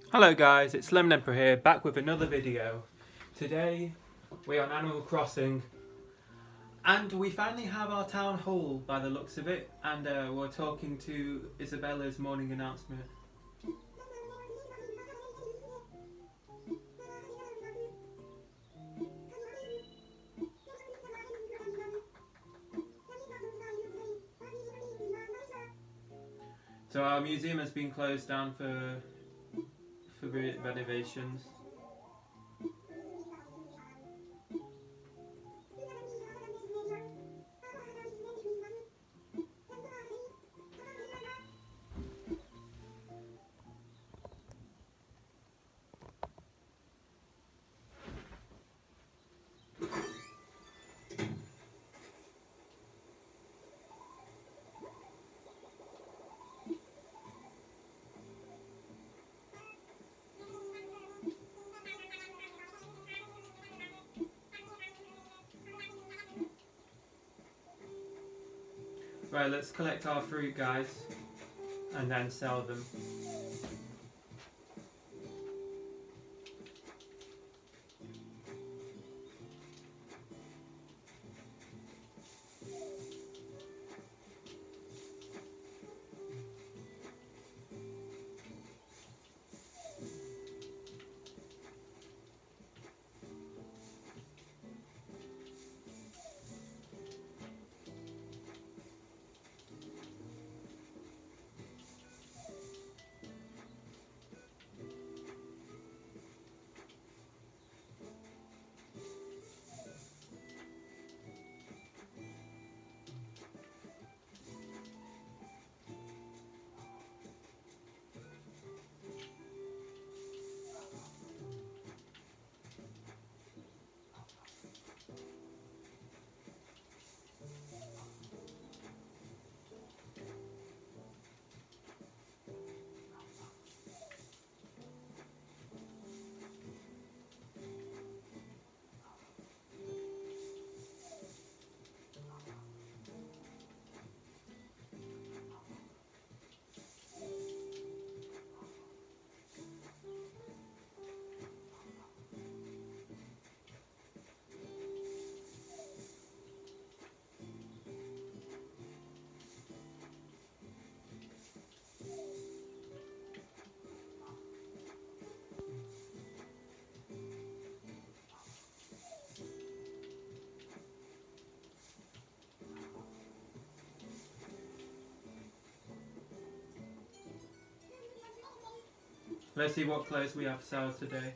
Hello guys, it's Lemon Emperor here, back with another video. Today we're on Animal Crossing and we finally have our town hall by the looks of it, and we're talking to Isabella's morning announcement. So our museum has been closed down for renovations. Right, let's collect our fruit, guys, and then sell them. Let's see what clothes we have to sell today.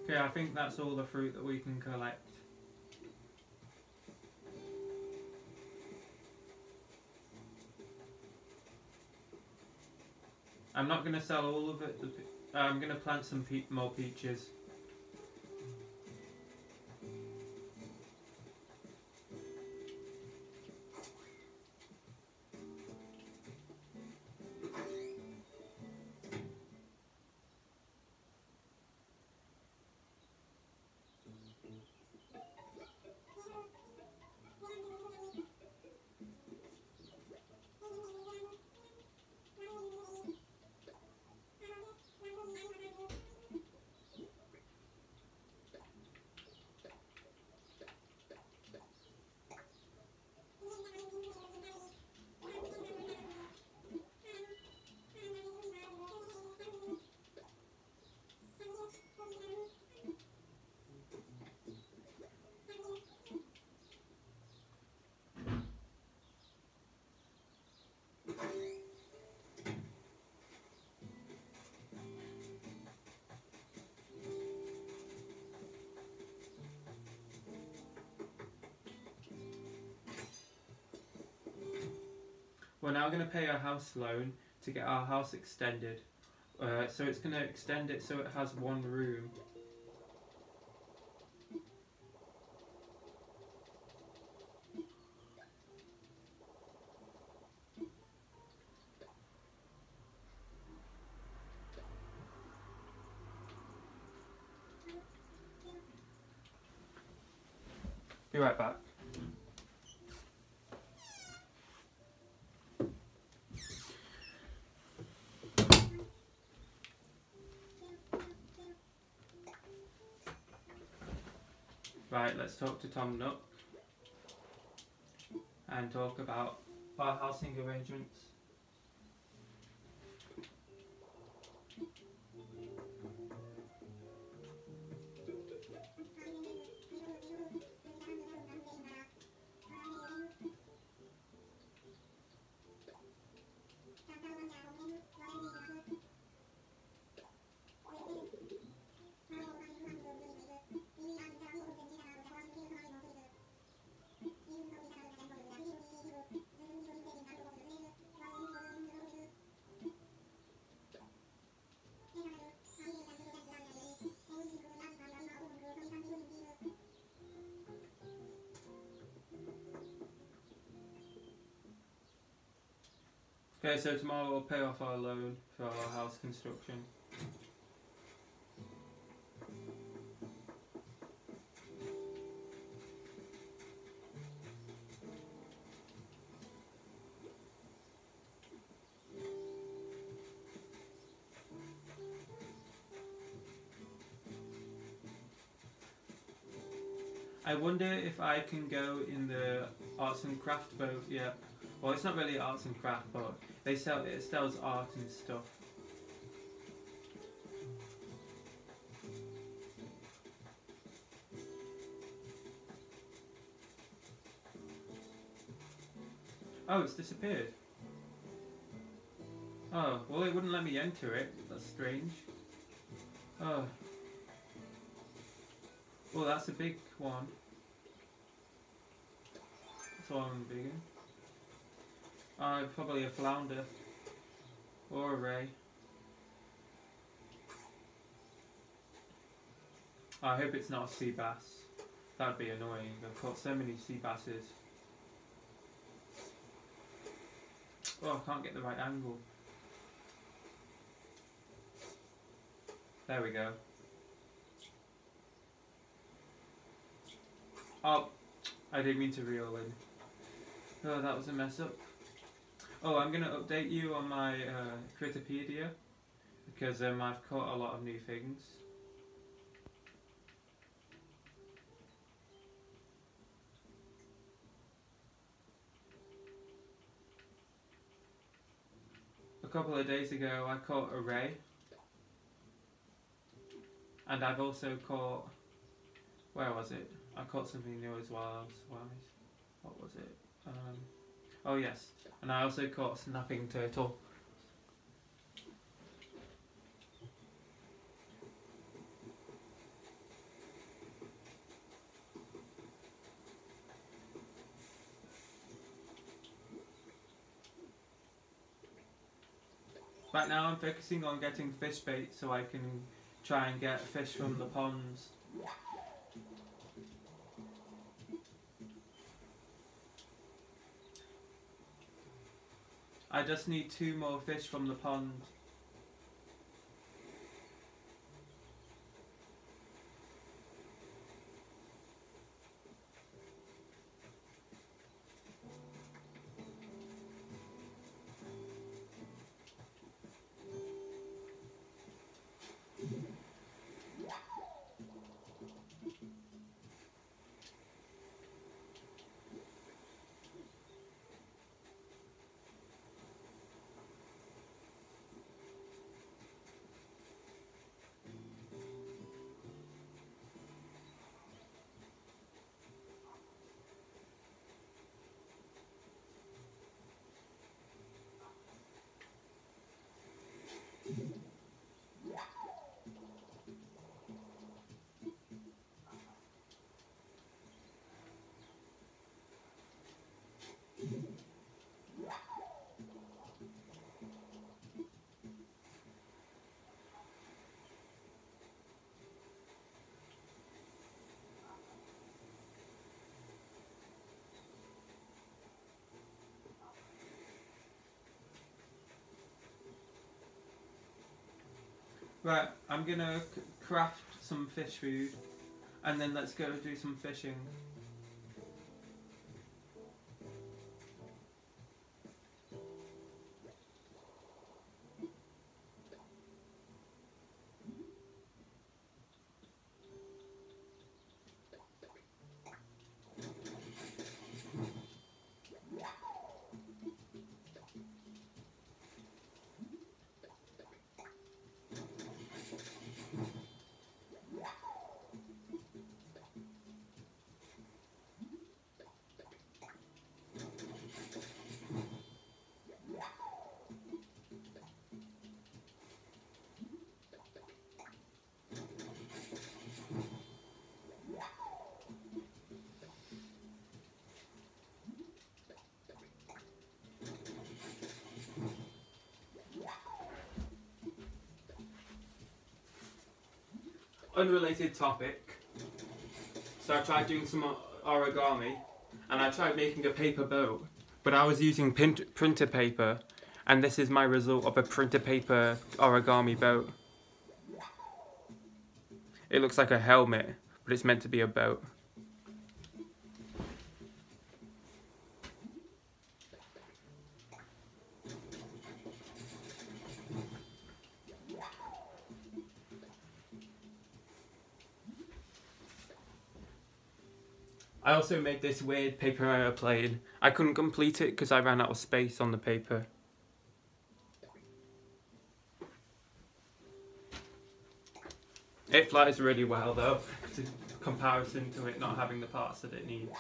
Okay, I think that's all the fruit that we can collect. I'm not going to sell all of it. I'm going to plant some more peaches. We're now going to pay our house loan to get our house extended. So it's going to extend it so it has one room. Be right back. Right, let's talk to Tom Nook and talk about our housing arrangements. Okay, so tomorrow we'll pay off our loan for our house construction. I wonder if I can go in the arts and craft boat yet. Well, it's not really arts and craft, but it sells art and stuff. Oh, it's disappeared. Oh, well, it wouldn't let me enter it. That's strange. Oh. Well, that's a big one. That's all I'm big in. Probably a flounder. Or a ray. I hope it's not a sea bass. That'd be annoying. I've caught so many sea basses. Oh, I can't get the right angle. There we go. Oh, I didn't mean to reel in. Oh, that was a mess up. Oh, I'm going to update you on my Critterpedia because I've caught a lot of new things. A couple of days ago I caught a ray, and I've also caught, where was it? I caught something new as well. What was it? Oh yes, and I also caught a snapping turtle. Right now I'm focusing on getting fish bait so I can try and get fish from the ponds. I just need 2 more fish from the pond. Right, I'm gonna craft some fish food and then let's go do some fishing. Unrelated topic. So I tried doing some origami and I tried making a paper boat, but I was using printer paper, and this is my result of a printer paper origami boat. It looks like a helmet, but it's meant to be a boat. I also made this weird paper airplane. I couldn't complete it because I ran out of space on the paper. It flies really well though, in comparison to it not having the parts that it needs.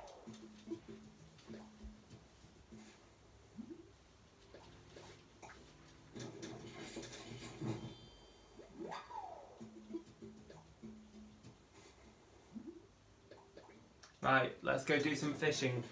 Right, let's go do some fishing.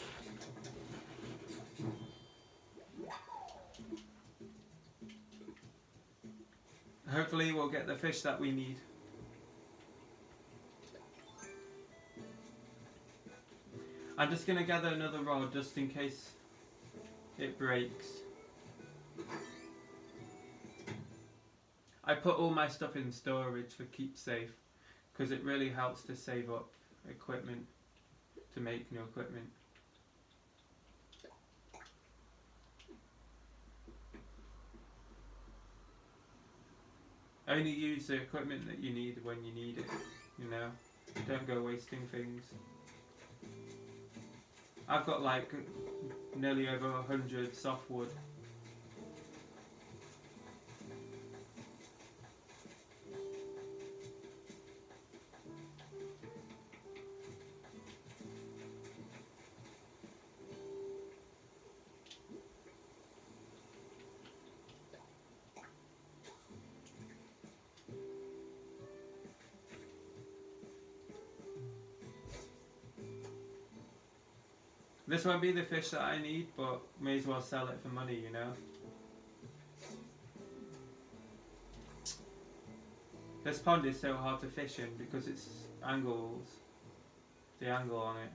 Hopefully we'll get the fish that we need. I'm just going to gather another rod just in case it breaks. I put all my stuff in storage for keep safe because it really helps to save up equipment to make new equipment. Only use the equipment that you need when you need it, you know? Don't go wasting things. I've got like nearly over 100 softwood. This won't be the fish that I need, but may as well sell it for money, you know? This pond is so hard to fish in because it's angles. The angle on it.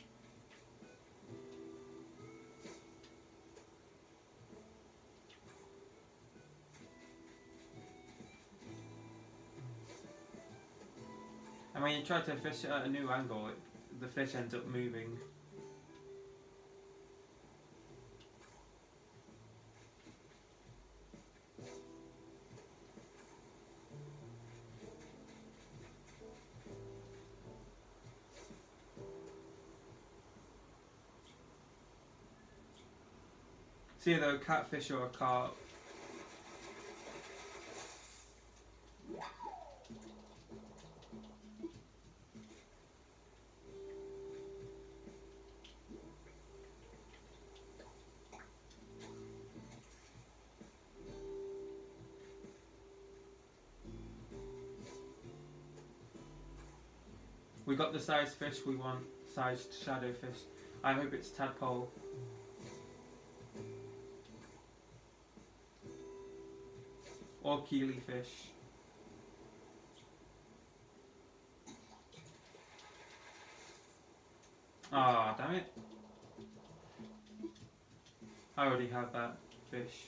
And when you try to fish at a new angle, the fish ends up moving. It's either a catfish or a carp. We got the size fish we want, sized shadow fish. I hope it's tadpole. Or keely fish. Ah, damn it. I already have that fish.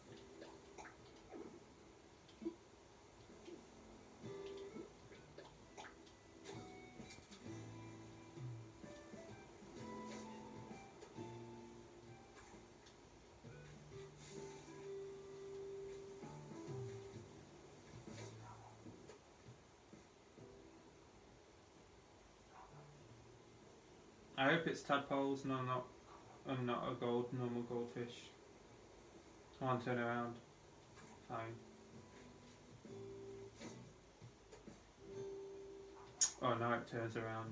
I hope it's tadpoles and I'm not a normal goldfish. Come on, turn around. Fine. Oh, now it turns around.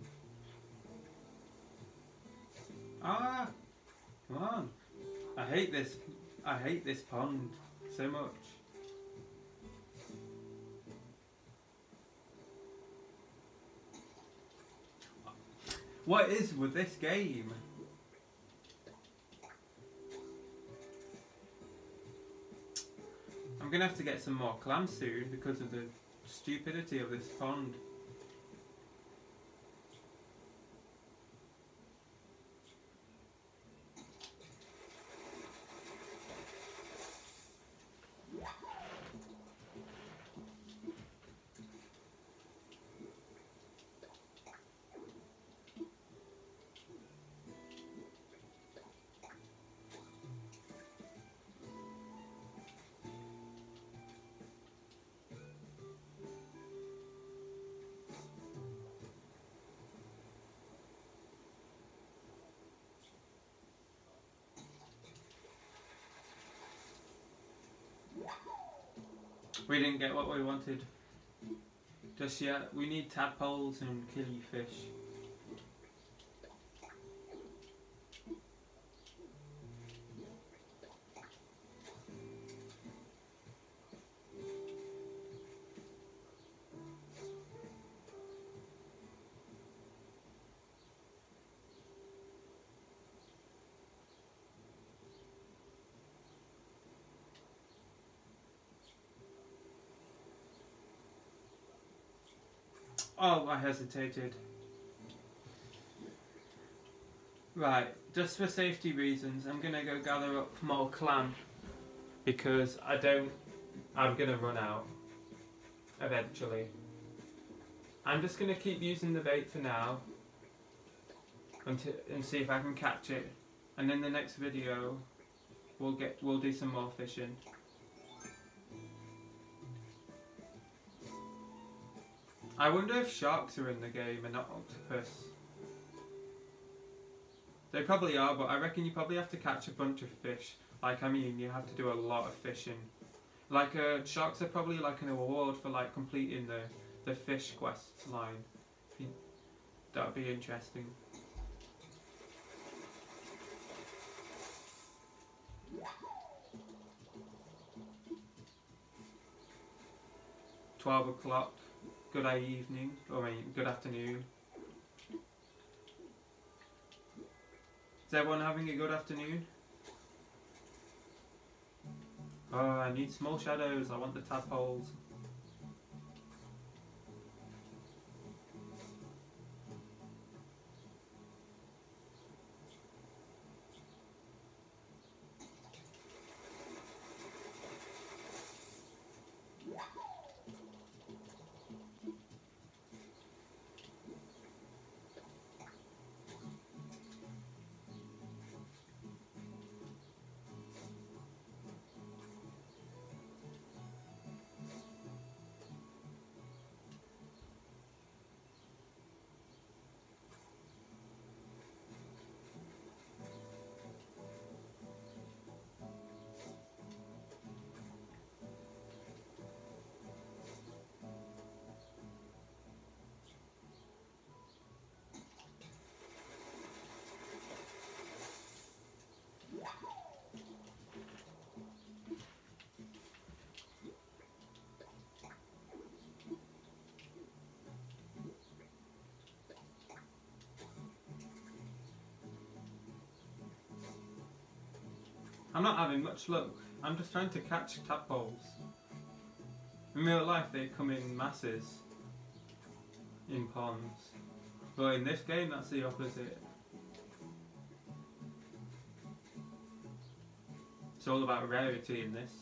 Ah! Come on. I hate this pond so much. What is with this game? I'm gonna have to get some more clams soon because of the stupidity of this pond. We didn't get what we wanted just yet. We need tadpoles and killifish. Oh, I hesitated. Right, just for safety reasons, I'm gonna go gather up more clam because I'm gonna run out eventually. I'm just gonna keep using the bait for now and see if I can catch it, and in the next video we'll do some more fishing. I wonder if sharks are in the game and not octopus. They probably are, but I reckon you probably have to catch a bunch of fish. Like, I mean, you have to do a lot of fishing. Like, sharks are probably like an award for like completing the fish quests line. That would be interesting. $12 o'clock. Good evening, or good afternoon. Is everyone having a good afternoon? Oh, I need small shadows. I want the tadpoles. I'm not having much luck. I'm just trying to catch tadpoles. In real life they come in masses in ponds, but in this game that's the opposite. It's all about rarity in this.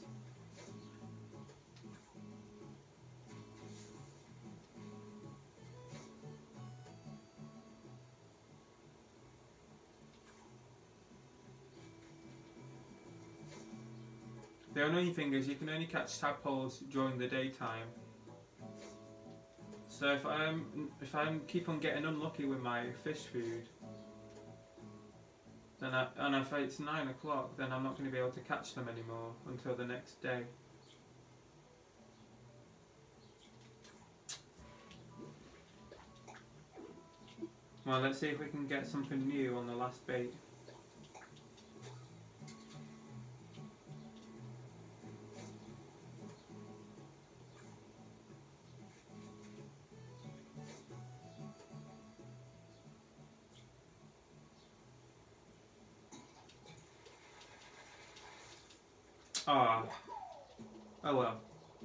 The only thing is you can only catch tadpoles during the daytime. So if I keep on getting unlucky with my fish food, then and if it's 9 o'clock, then I'm not going to be able to catch them anymore until the next day. Well, let's see if we can get something new on the last bait. Ah, oh well.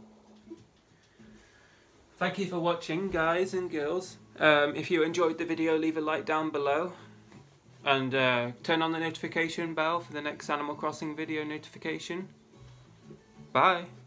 Thank you for watching, guys and girls. If you enjoyed the video, leave a like down below. And turn on the notification bell for the next Animal Crossing video notification. Bye.